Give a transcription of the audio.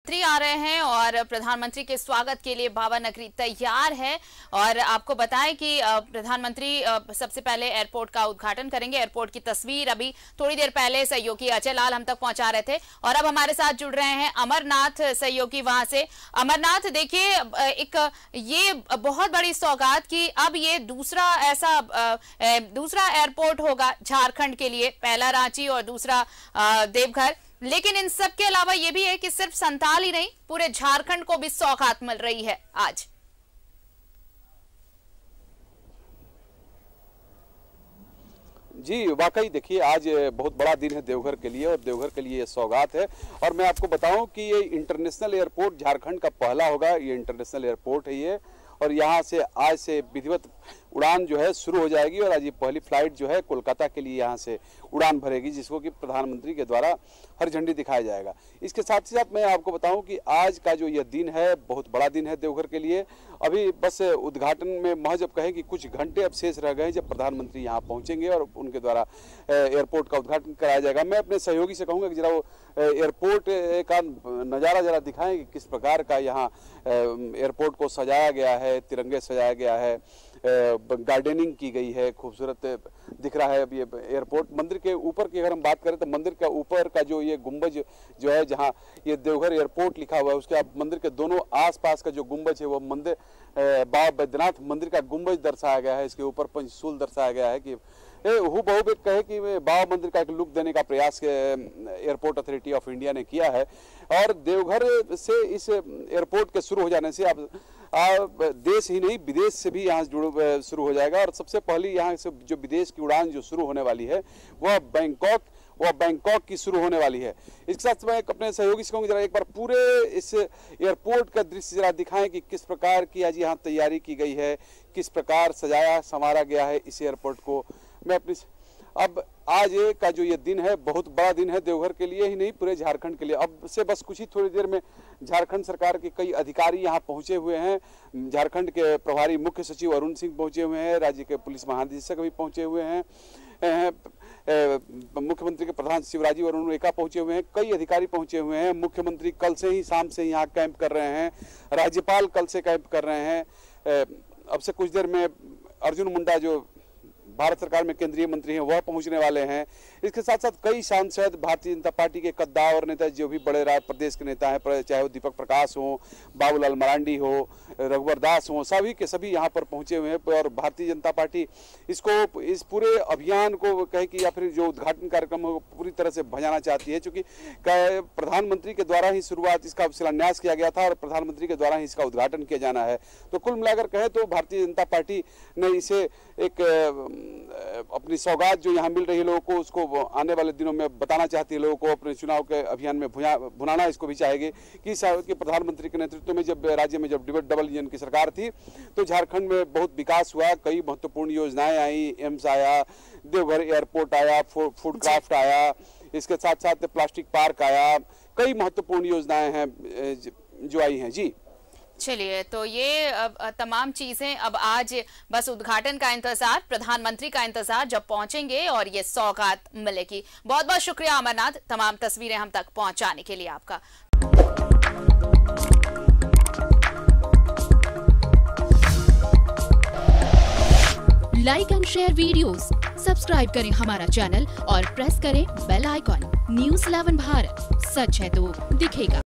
प्रधानमंत्री आ रहे हैं और प्रधानमंत्री के स्वागत के लिए भावानगरी तैयार है। और आपको बताएं कि प्रधानमंत्री सबसे पहले एयरपोर्ट का उद्घाटन करेंगे। एयरपोर्ट की तस्वीर अभी थोड़ी देर पहले सहयोगी अजय लाल हम तक पहुंचा रहे थे और अब हमारे साथ जुड़ रहे हैं अमरनाथ सहयोगी वहां से। अमरनाथ, देखिए एक ये बहुत बड़ी सौगात की अब ये दूसरा एयरपोर्ट होगा झारखंड के लिए, पहला रांची और दूसरा देवघर। लेकिन इन सब के अलावा ये भी है कि सिर्फ संताल ही नहीं, पूरे झारखंड को भी सौगात मिल रही है आज। जी वाकई देखिए, आज बहुत बड़ा दिन है देवघर के लिए और देवघर के लिए ये सौगात है। और मैं आपको बताऊं कि ये इंटरनेशनल एयरपोर्ट झारखंड का पहला होगा। ये इंटरनेशनल एयरपोर्ट है ये, और यहाँ से आज से विधिवत उड़ान जो है शुरू हो जाएगी और आज ये पहली फ्लाइट जो है कोलकाता के लिए यहाँ से उड़ान भरेगी, जिसको कि प्रधानमंत्री के द्वारा हरी झंडी दिखाया जाएगा। इसके साथ ही साथ मैं आपको बताऊं कि आज का जो ये दिन है बहुत बड़ा दिन है देवघर के लिए। अभी बस उद्घाटन में महज अब कहें कि कुछ घंटे अब शेष रह गए जब प्रधानमंत्री यहाँ पहुँचेंगे और उनके द्वारा एयरपोर्ट का उद्घाटन कराया जाएगा। मैं अपने सहयोगी से कहूँगा कि जरा वो एयरपोर्ट का नज़ारा जरा दिखाएं कि किस प्रकार का यहाँ एयरपोर्ट को सजाया गया है, तिरंगे सजाया गया है, गार्डनिंग की गई है, खूबसूरत दिख रहा है। अब ये एयरपोर्ट मंदिर के ऊपर की अगर हम बात करें तो मंदिर के ऊपर का जो ये गुंबज जो है, जहाँ ये देवघर एयरपोर्ट लिखा हुआ है, उसके मंदिर के दोनों आसपास का जो गुंबज है वो मंदिर बाबा बैद्यनाथ मंदिर का गुंबज दर्शाया गया है। इसके ऊपर पंचशूल दर्शाया गया है कि हूबहू कहे कि बाबा मंदिर का एक लुक देने का प्रयास एयरपोर्ट अथॉरिटी ऑफ इंडिया ने किया है। और देवघर से इस एयरपोर्ट के शुरू हो जाने से अब देश ही नहीं विदेश से भी यहाँ शुरू हो जाएगा। और सबसे पहली यहाँ से जो विदेश की उड़ान जो शुरू होने वाली है वह बैंकॉक की शुरू होने वाली है। इसके साथ मैं अपने सहयोगी से कहूँगा जरा एक बार पूरे इस एयरपोर्ट का दृश्य जरा दिखाएं कि किस प्रकार की आज यहाँ तैयारी की गई है, किस प्रकार सजाया संवारा गया है इस एयरपोर्ट को। मैं अपनी अब आज का जो ये दिन है बहुत बड़ा दिन है देवघर के लिए ही नहीं पूरे झारखंड के लिए। अब से बस कुछ ही थोड़ी देर में झारखंड सरकार के कई अधिकारी यहाँ पहुँचे हुए हैं। झारखंड के प्रभारी मुख्य सचिव अरुण सिंह पहुँचे हुए हैं, राज्य के पुलिस महानिदेशक भी पहुँचे हुए हैं, मुख्यमंत्री के प्रधान सचिव राजीव अरुण एका पहुँचे हुए हैं, कई अधिकारी पहुँचे हुए हैं। मुख्यमंत्री कल से ही शाम से यहाँ कैंप कर रहे हैं, राज्यपाल कल से कैंप कर रहे हैं। अब से कुछ देर में अर्जुन मुंडा जो भारत सरकार में केंद्रीय मंत्री हैं वह पहुंचने वाले हैं। इसके साथ साथ कई सांसद, भारतीय जनता पार्टी के कद्दावर नेता जो भी बड़े प्रदेश के नेता हैं, चाहे वो दीपक प्रकाश हो, बाबूलाल मरांडी हो, रघुवर दास हो, सभी के सभी यहाँ पर पहुंचे हुए हैं। और भारतीय जनता पार्टी इसको इस पूरे अभियान को कहे कि या फिर जो उद्घाटन कार्यक्रम हो पूरी तरह से भजाना चाहती है, चूँकि प्रधानमंत्री के द्वारा ही शुरुआत इसका शिलान्यास किया गया था और प्रधानमंत्री के द्वारा ही इसका उद्घाटन किया जाना है। तो कुल मिलाकर कहें तो भारतीय जनता पार्टी ने इसे एक अपनी सौगात जो यहाँ मिल रही है लोगों को, उसको आने वाले दिनों में बताना चाहती है लोगों को, अपने चुनाव के अभियान में भुनाना इसको भी चाहेगी कि प्रधानमंत्री के नेतृत्व में जब राज्य में जब डबल इंजन की सरकार थी तो झारखंड में बहुत विकास हुआ, कई महत्वपूर्ण योजनाएं आई, एम्स आया, देवघर एयरपोर्ट आया, फूड क्राफ्ट आया, इसके साथ साथ प्लास्टिक पार्क आया, कई महत्वपूर्ण योजनाएं हैं जो आई हैं। जी चलिए, तो ये तमाम चीजें अब आज बस उद्घाटन का इंतजार, प्रधानमंत्री का इंतजार जब पहुंचेंगे और ये सौगात मिलेगी। बहुत बहुत शुक्रिया अमरनाथ, तमाम तस्वीरें हम तक पहुंचाने के लिए आपका। Like and share videos, subscribe करें हमारा चैनल और प्रेस करें बेल आइकॉन। News 11 भारत, सच है तो दिखेगा।